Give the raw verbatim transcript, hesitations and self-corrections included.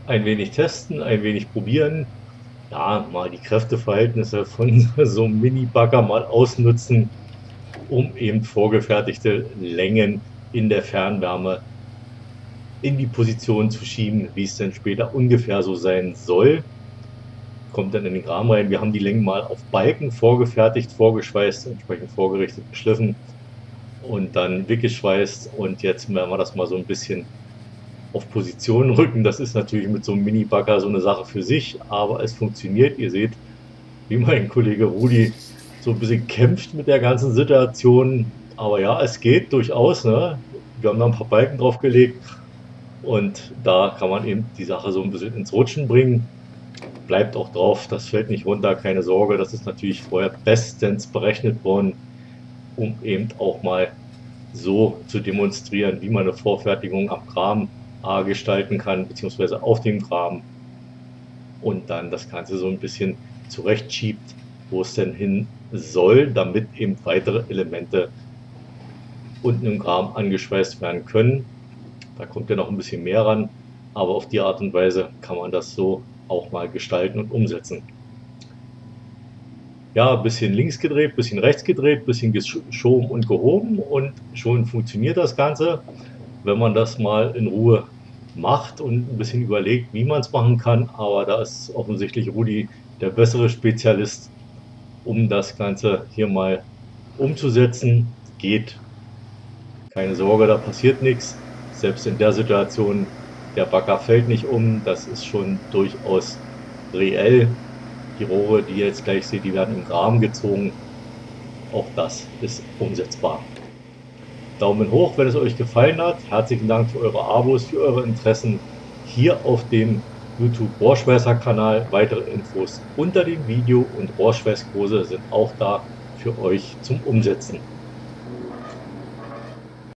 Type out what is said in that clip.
Ein wenig testen, ein wenig probieren, ja, mal die Kräfteverhältnisse von so einem Mini-Bagger mal ausnutzen, um eben vorgefertigte Längen in der Fernwärme in die Position zu schieben, wie es dann später ungefähr so sein soll. Kommt dann in den Rahmen rein. Wir haben die Längen mal auf Balken vorgefertigt, vorgeschweißt, entsprechend vorgerichtet, geschliffen und dann weggeschweißt. Und jetzt werden wir das mal so ein bisschen auf Position rücken. Das ist natürlich mit so einem Mini-Bagger so eine Sache für sich, aber es funktioniert. Ihr seht, wie mein Kollege Rudi so ein bisschen kämpft mit der ganzen Situation. Aber ja, es geht durchaus. Ne? Wir haben da ein paar Balken drauf gelegt und da kann man eben die Sache so ein bisschen ins Rutschen bringen. Bleibt auch drauf, das fällt nicht runter, keine Sorge. Das ist natürlich vorher bestens berechnet worden, um eben auch mal so zu demonstrieren, wie man eine Vorfertigung am Kram A gestalten kann, beziehungsweise auf dem Kram und dann das Ganze so ein bisschen zurechtschiebt, wo es denn hin soll, damit eben weitere Elemente unten im Kram angeschweißt werden können. Da kommt ja noch ein bisschen mehr ran, aber auf die Art und Weise kann man das so auch mal gestalten und umsetzen. Ja, ein bisschen links gedreht, ein bisschen rechts gedreht, ein bisschen geschoben und gehoben und schon funktioniert das Ganze. Wenn man das mal in Ruhe macht und ein bisschen überlegt, wie man es machen kann, aber da ist offensichtlich Rudi der bessere Spezialist, um das Ganze hier mal umzusetzen. Geht, keine Sorge, da passiert nichts. Selbst in der Situation, der Bagger fällt nicht um, das ist schon durchaus reell. Die Rohre, die ihr jetzt gleich seht, die werden im Graben gezogen. Auch das ist umsetzbar. Daumen hoch, wenn es euch gefallen hat. Herzlichen Dank für eure Abos, für eure Interessen hier auf dem YouTube Rohrschweißer-Kanal. Weitere Infos unter dem Video und Rohrschweißkurse sind auch da für euch zum Umsetzen.